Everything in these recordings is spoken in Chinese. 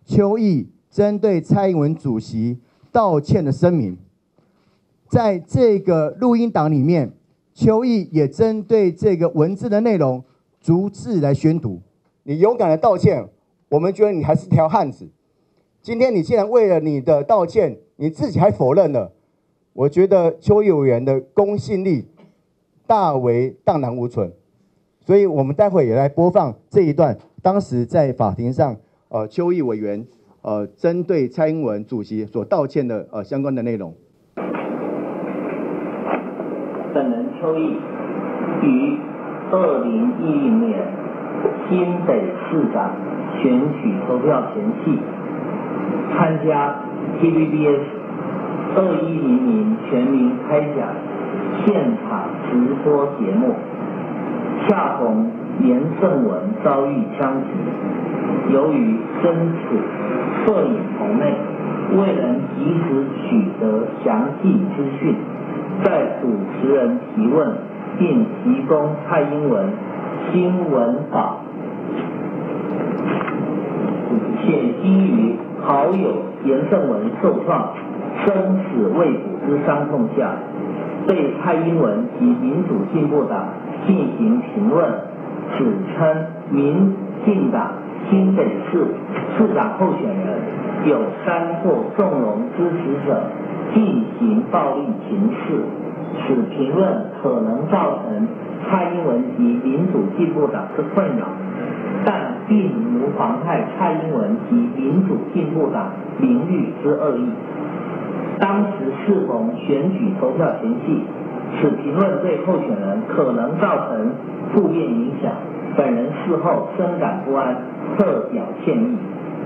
邱毅针对蔡英文主席道歉的声明。在这个录音档里面，邱毅也针对这个文字的内容逐字来宣读。你勇敢的道歉，我们觉得你还是条汉子。今天你竟然为了你的道歉，你自己还否认了，我觉得邱毅委员的公信力大为荡然无存。所以我们待会也来播放这一段当时在法庭上，邱毅委员针对蔡英文主席所道歉的相关的内容。 本人邱毅于2010年新北市长选举投票前夕，参加 TVBS 2100全民开讲现场直播节目，恰逢连胜文遭遇枪击，由于身处摄影棚内，未能及时取得详细资讯，在主持人提问并提供蔡英文新闻稿，且基于好友连胜文受创生死未卜之伤痛下，对蔡英文及民主进步党进行评论，指称民进党新北市市长候选人有煽惑纵容支持者进行暴力行事，此评论可能造成蔡英文及民主进步党之困扰，但并无妨害蔡英文及民主进步党名誉之恶意。当时适逢选举投票前夕，此评论对候选人可能造成负面影响，本人事后深感不安，特表歉意。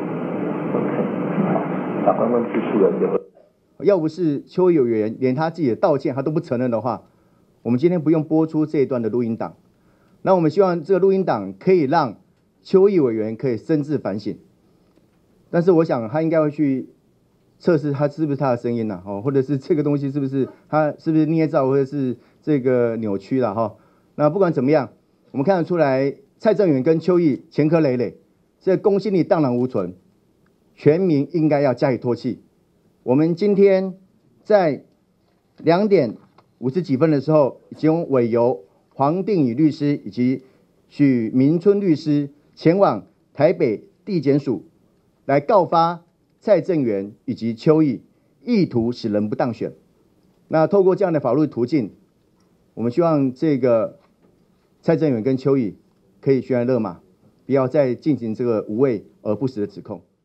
大部分支持人要不是邱毅委员连他自己的道歉他都不承认的话，我们今天不用播出这一段的录音档。那我们希望这个录音档可以让邱毅委员可以深自反省。但是我想他应该会去测试他是不是他的声音呐，或者是这个东西是不是他是不是捏造或者是这个扭曲了哈。那不管怎么样，我们看得出来蔡正元跟邱毅前科累累，这公信力荡然无存，全民应该要加以唾弃。我们今天在2点50几分的时候，已经委由黄定宇律师以及许明春律师前往台北地检署来告发蔡正元以及邱毅意图使人不当选。那透过这样的法律途径，我们希望这个蔡正元跟邱毅可以悬崖勒马，不要再进行这个无谓而不实的指控。